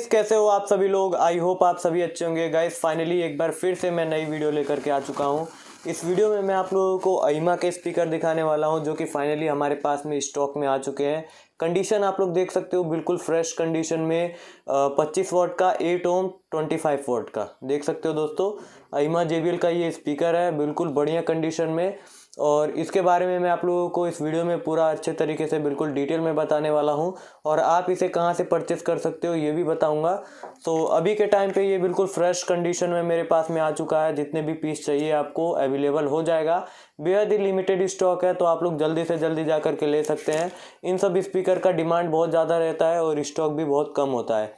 कैसे हो आप सभी लोग। आई होप आप सभी अच्छे होंगे। गाइस फाइनली एक बार फिर से मैं नई वीडियो लेकर के आ चुका हूँ। इस वीडियो में मैं आप लोगों को AIMA के स्पीकर दिखाने वाला हूँ जो कि फाइनली हमारे पास में स्टॉक में आ चुके हैं। कंडीशन आप लोग देख सकते हो, बिल्कुल फ्रेश कंडीशन में 25 वॉट का 8 ओम 25 वॉट का देख सकते हो दोस्तों। AIMA JBL का ये स्पीकर है, बिल्कुल बढ़िया कंडीशन में। और इसके बारे में मैं आप लोगों को इस वीडियो में पूरा अच्छे तरीके से बिल्कुल डिटेल में बताने वाला हूं, और आप इसे कहां से परचेस कर सकते हो ये भी बताऊंगा। तो अभी के टाइम पे ये बिल्कुल फ्रेश कंडीशन में मेरे पास में आ चुका है। जितने भी पीस चाहिए आपको अवेलेबल हो जाएगा। बेहद ही लिमिटेड स्टॉक है, तो आप लोग जल्दी से जल्दी जा करके ले सकते हैं। इन सब स्पीकर का डिमांड बहुत ज़्यादा रहता है और स्टॉक भी बहुत कम होता है,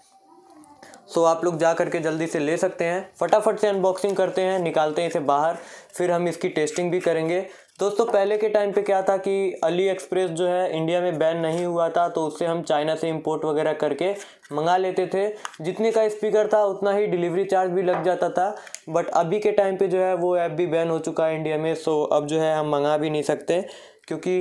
सो आप लोग जा करके जल्दी से ले सकते हैं। फटाफट से अनबॉक्सिंग करते हैं, निकालते हैं इसे बाहर, फिर हम इसकी टेस्टिंग भी करेंगे। दोस्तों पहले के टाइम पे क्या था कि अली एक्सप्रेस जो है इंडिया में बैन नहीं हुआ था, तो उससे हम चाइना से इंपोर्ट वगैरह करके मंगा लेते थे। जितने का स्पीकर था उतना ही डिलीवरी चार्ज भी लग जाता था। बट अभी के टाइम पे जो है वो ऐप भी बैन हो चुका है इंडिया में, सो अब जो है हम मंगा भी नहीं सकते, क्योंकि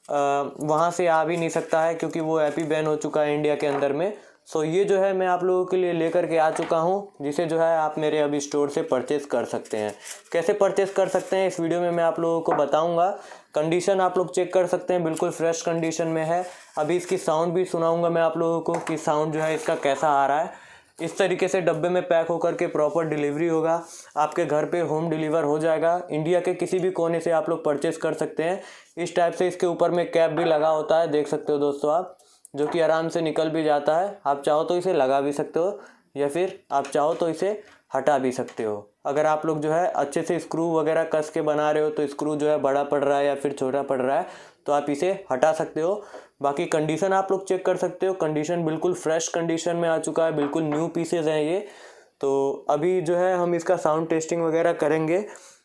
वहाँ से आ भी नहीं सकता है, क्योंकि वो ऐप ही बैन हो चुका है इंडिया के अंदर में। सो ये जो है मैं आप लोगों के लिए लेकर के आ चुका हूँ, जिसे जो है आप मेरे अभी स्टोर से परचेज़ कर सकते हैं। कैसे परचेज़ कर सकते हैं इस वीडियो में मैं आप लोगों को बताऊंगा। कंडीशन आप लोग चेक कर सकते हैं, बिल्कुल फ्रेश कंडीशन में है। अभी इसकी साउंड भी सुनाऊंगा मैं आप लोगों को कि साउंड जो है इसका कैसा आ रहा है। इस तरीके से डब्बे में पैक होकर के प्रॉपर डिलीवरी होगा, आपके घर पे होम डिलीवर हो जाएगा। इंडिया के किसी भी कोने से आप लोग परचेज़ कर सकते हैं। इस टाइप से इसके ऊपर में कैप भी लगा होता है, देख सकते हो दोस्तों आप, जो कि आराम से निकल भी जाता है। आप चाहो तो इसे लगा भी सकते हो, या फिर आप चाहो तो इसे हटा भी सकते हो। अगर आप लोग जो है अच्छे से स्क्रू वगैरह कस के बना रहे हो, तो स्क्रू जो है बड़ा पड़ रहा है या फिर छोटा पड़ रहा है, तो आप इसे हटा सकते हो। बाकी कंडीशन आप लोग चेक कर सकते हो, कंडीशन बिल्कुल फ्रेश कंडीशन में आ चुका है, बिल्कुल न्यू पीसेज हैं ये। तो अभी जो है हम इसका साउंड टेस्टिंग वगैरह करेंगे,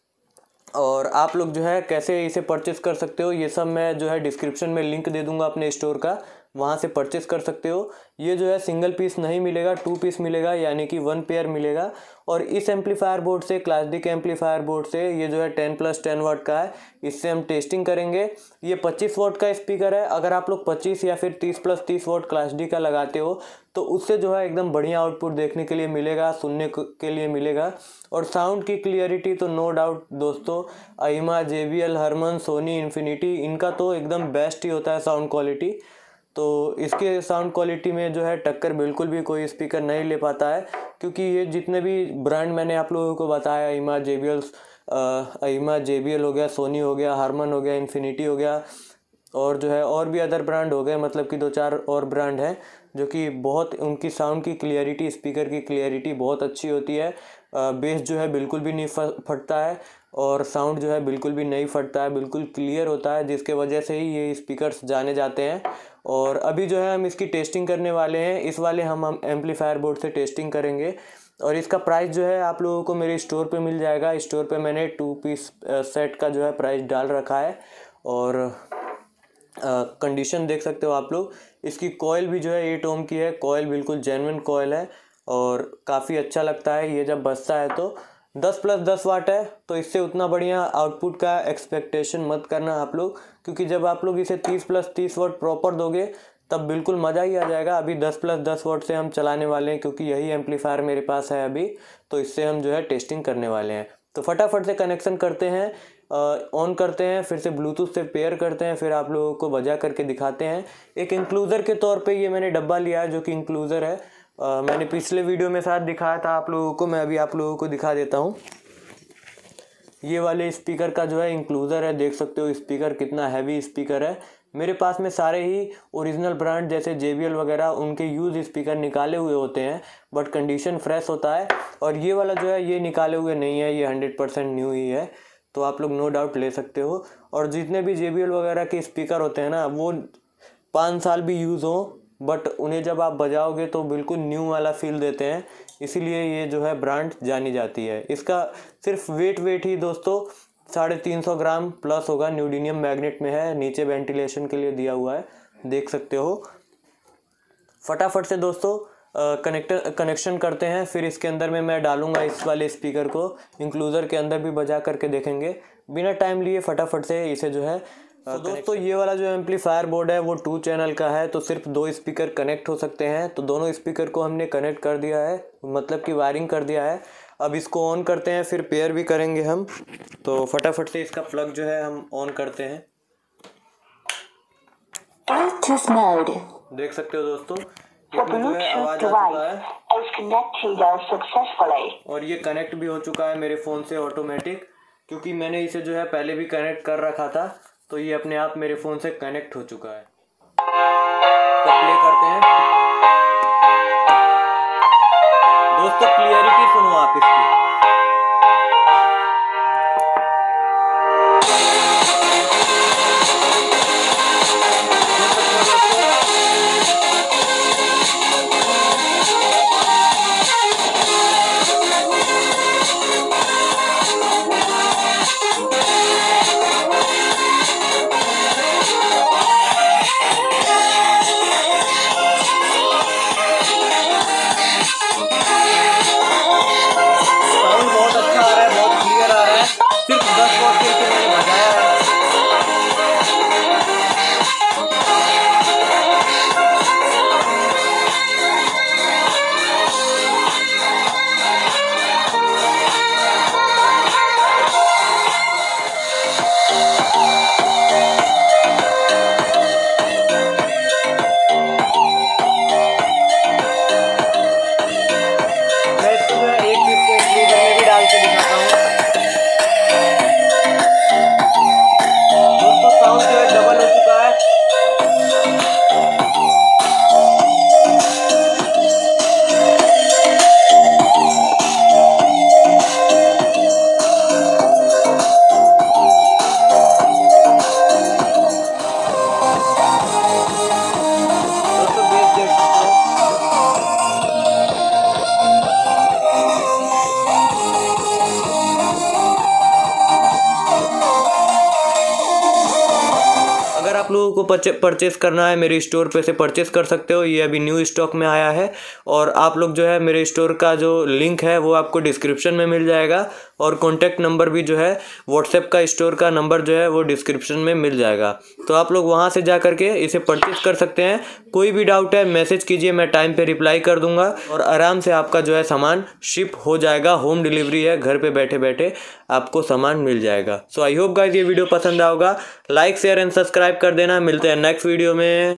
और आप लोग जो है कैसे इसे परचेस कर सकते हो ये सब मैं जो है डिस्क्रिप्शन में लिंक दे दूंगा अपने स्टोर का, वहाँ से परचेस कर सकते हो। ये जो है सिंगल पीस नहीं मिलेगा, 2 पीस मिलेगा, यानी कि 1 पेयर मिलेगा। और इस एम्पलीफायर बोर्ड से, क्लास डी के एम्पलीफायर बोर्ड से, ये जो है 10+10 वाट का है, इससे हम टेस्टिंग करेंगे। ये 25 वाट का स्पीकर है। अगर आप लोग 25 या फिर 30+30 वाट क्लास डी का लगाते हो, तो उससे जो है एकदम बढ़िया आउटपुट देखने के लिए मिलेगा, सुनने के लिए मिलेगा। और साउंड की क्लियरिटी तो नो डाउट दोस्तों, AIMA JBL Harman Sony Infinity, इनका तो एकदम बेस्ट ही होता है साउंड क्वालिटी। तो इसके साउंड क्वालिटी में जो है टक्कर बिल्कुल भी कोई स्पीकर नहीं ले पाता है, क्योंकि ये जितने भी ब्रांड मैंने आप लोगों को बताया, AIMA JBL हो गया, सोनी हो गया, हरमन हो गया, इन्फिनिटी हो गया, और जो है और भी अदर ब्रांड हो गए, मतलब कि 2-4 और ब्रांड हैं जो कि बहुत, उनकी साउंड की क्लियरिटी, स्पीकर की क्लियरिटी बहुत अच्छी होती है। बेस जो है बिल्कुल भी नहीं फटता है, और साउंड जो है बिल्कुल भी नहीं फटता है, बिल्कुल क्लियर होता है, जिसके वजह से ही ये स्पीकर्स जाने जाते हैं। और अभी जो है हम इसकी टेस्टिंग करने वाले हैं। इस वाले हम एम्पलीफायर बोर्ड से टेस्टिंग करेंगे, और इसका प्राइस जो है आप लोगों को मेरे स्टोर पे मिल जाएगा। स्टोर पे मैंने 2 पीस सेट का जो है प्राइस डाल रखा है। और कंडीशन देख सकते हो आप लोग। इसकी कॉइल भी जो है 8 ओम की है, कॉइल बिल्कुल जेन्युइन कॉइल है, और काफ़ी अच्छा लगता है ये जब बजता है। तो 10+10 वाट है, तो इससे उतना बढ़िया आउटपुट का एक्सपेक्टेशन मत करना आप लोग, क्योंकि जब आप लोग इसे 30+30 वाट प्रॉपर दोगे तब बिल्कुल मज़ा ही आ जाएगा। अभी 10+10 वाट से हम चलाने वाले हैं, क्योंकि यही एम्पलीफायर मेरे पास है अभी, तो इससे हम जो है टेस्टिंग करने वाले हैं। तो फटाफट से कनेक्शन करते हैं, ऑन करते हैं, फिर से ब्लूटूथ से पेयर करते हैं, फिर आप लोगों को बजा करके दिखाते हैं। एक इंक्लूज़र के तौर पे ये मैंने डब्बा लिया है, जो कि इंक्लूज़र है। मैंने पिछले वीडियो में साथ दिखाया था आप लोगों को, मैं अभी आप लोगों को दिखा देता हूँ। ये वाले स्पीकर का जो है इंक्लूज़र है, देख सकते हो स्पीकर कितना हैवी स्पीकर है। मेरे पास में सारे ही ओरिजिनल ब्रांड जैसे JBL वगैरह, उनके यूज स्पीकर निकाले हुए होते हैं, बट कंडीशन फ्रेश होता है। और ये वाला जो है ये निकाले हुए नहीं है, ये 100% न्यू ही है, तो आप लोग नो डाउट ले सकते हो। और जितने भी JBL वगैरह के स्पीकर होते हैं ना, वो 5 साल भी यूज़ हो, बट उन्हें जब आप बजाओगे तो बिल्कुल न्यू वाला फील देते हैं, इसीलिए ये जो है ब्रांड जानी जाती है। इसका सिर्फ वेट ही दोस्तों 350 ग्राम प्लस होगा, न्यूडीनियम मैग्नेट में है, नीचे वेंटिलेशन के लिए दिया हुआ है, देख सकते हो। फटाफट से दोस्तों कनेक्शन करते हैं, फिर इसके अंदर में मैं डालूंगा इस वाले स्पीकर को, इंक्लूज़र के अंदर भी बजा करके देखेंगे। बिना टाइम लिए फटाफट से इसे जो है तो दोस्तों ये वाला जो एम्पलीफायर बोर्ड है वो 2 चैनल का है, तो सिर्फ 2 स्पीकर कनेक्ट हो सकते हैं। तो दोनों स्पीकर को हमने कनेक्ट कर दिया है, मतलब कि वायरिंग कर दिया है। अब इसको ऑन करते हैं, फिर पेयर भी करेंगे हम। तो फटाफट से इसका प्लग जो है हम ऑन करते हैं। Bluetooth mode. देख सकते हो दोस्तों, The इसमें जो है आवाज Bluetooth आ चुका है device is connected successfully. और ये कनेक्ट भी हो चुका है मेरे फ़ोन से ऑटोमेटिक, क्योंकि मैंने इसे जो है पहले भी कनेक्ट कर रखा था। तो ये अपने आप मेरे फ़ोन से कनेक्ट हो चुका है। तो प्ले करते हैं दोस्तों, क्लियरिटी सुनो आप इसकी। अगर आप लोगों को परचेस करना है, मेरे स्टोर पे से परचेस कर सकते हो। ये अभी न्यू स्टॉक में आया है और आप लोग जो है मेरे स्टोर का जो लिंक है वो आपको डिस्क्रिप्शन में मिल जाएगा और कॉन्टैक्ट नंबर भी जो है व्हाट्सएप का स्टोर का नंबर जो है वो डिस्क्रिप्शन में मिल जाएगा। तो आप लोग वहाँ से जा करके इसे परचेस कर सकते हैं। कोई भी डाउट है मैसेज कीजिए, मैं टाइम पे रिप्लाई कर दूंगा और आराम से आपका जो है सामान शिप हो जाएगा। होम डिलीवरी है, घर पे बैठे बैठे आपको सामान मिल जाएगा। सो आई होप गाइस ये वीडियो पसंद आओगा। लाइक शेयर एंड सब्सक्राइब कर देना। मिलते हैं नेक्स्ट वीडियो में।